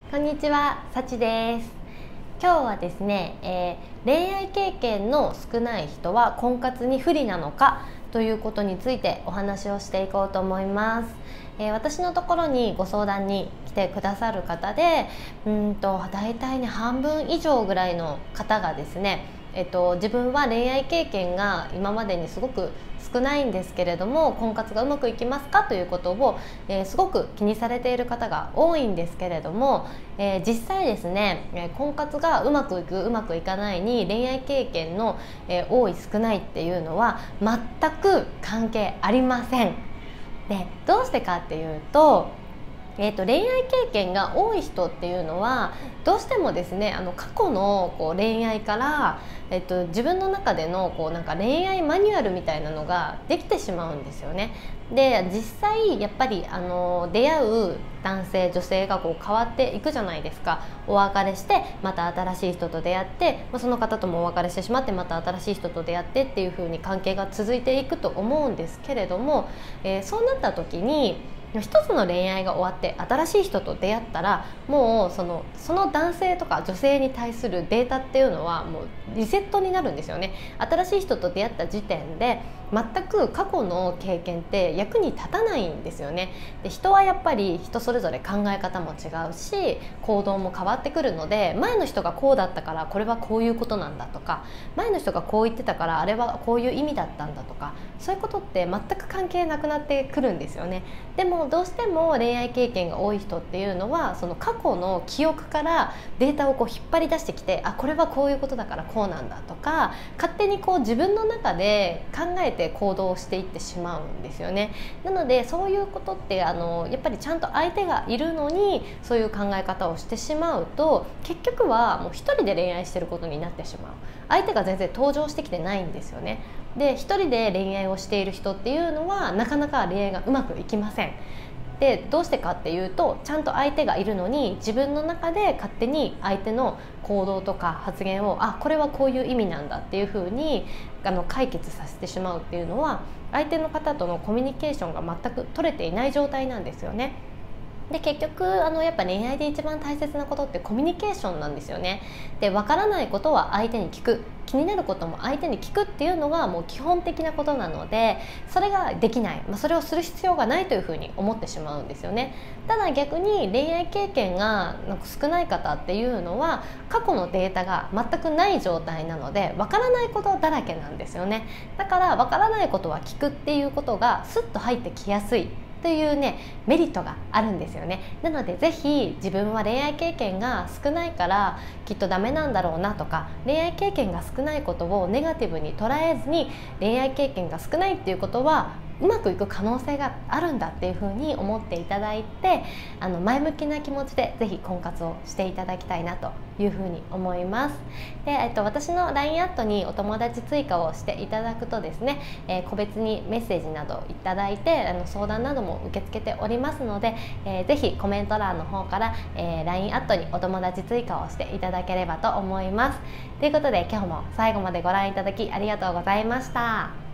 こんにちは、さちです。今日はですね、恋愛経験の少ない人は婚活に不利なのかということについてお話をしていこうと思います。私のところにご相談に来てくださる方で、だいたいね半分以上ぐらいの方がですね、自分は恋愛経験が今までにすごく少ないんですけれども、婚活がうまくいきますかということを、すごく気にされている方が多いんですけれども、実際ですね、婚活がうまくいくうまくいかないに恋愛経験の、多い少ないっていうのは全く関係ありません。で、どうしてかっていうと、恋愛経験が多い人っていうのはどうしてもですね、過去の恋愛から、自分の中でのなんか恋愛マニュアルみたいなのができてしまうんですよね。で、実際やっぱり出会う男性女性が変わっていくじゃないですか。お別れしてまた新しい人と出会って、その方ともお別れしてしまってまた新しい人と出会ってっていう風に関係が続いていくと思うんですけれども、そうなった時に一つの恋愛が終わって新しい人と出会ったら、もうその男性とか女性に対するデータっていうのはもうリセットになるんですよね。新しい人と出会った時点で全く過去の経験って役に立たないんですよね。で、人はやっぱり人それぞれ考え方も違うし行動も変わってくるので、前の人がこうだったからこれはこういうことなんだとか、前の人がこう言ってたからあれはこういう意味だったんだとか、そういうことって全く関係なくなってくるんですよね。でもどうしても恋愛経験が多い人っていうのはその過去の記憶からデータを引っ張り出してきて、これはこういうことだからこうなんだとか、勝手に自分の中で考えて行動していってしまうんですよね。なのでそういうことってやっぱりちゃんと相手がいるのにそういう考え方をしてしまうと、結局はもう一人で恋愛してることになってしまう。相手が全然登場してきてないんですよね。で、一人で恋愛をしている人っていうのはなかなか恋愛がうまくいきません。で、どうしてかっていうと、ちゃんと相手がいるのに自分の中で勝手に相手の行動とか発言をこれはこういう意味なんだっていうふうに解決させてしまうっていうのは、相手の方とのコミュニケーションが全く取れていない状態なんですよね。で、結局やっぱ恋愛で一番大切なことってコミュニケーションなんですよね。で、分からないことは相手に聞く、気になることも相手に聞くっていうのがもう基本的なことなので、それができない、それをする必要がないというふうに思ってしまうんですよね。ただ逆に恋愛経験が少ない方っていうのは過去のデータが全くない状態なので、分からないことだらけなんですよね。だから分からないことは聞くっていうことがスッと入ってきやすいというね、メリットがあるんですよね。なのでぜひ、自分は恋愛経験が少ないからきっとダメなんだろうなとか、恋愛経験が少ないことをネガティブに捉えずに、恋愛経験が少ないっていうことはうまくいく可能性があるんだっていうふうに思っていただいて、前向きな気持ちでぜひ婚活をしていただきたいなというふうに思います。で、私の LINE アットにお友達追加をしていただくとですね、個別にメッセージなどいただいて相談なども受け付けておりますので、ぜひコメント欄の方から、LINE アットにお友達追加をしていただければと思います。ということで、今日も最後までご覧いただきありがとうございました。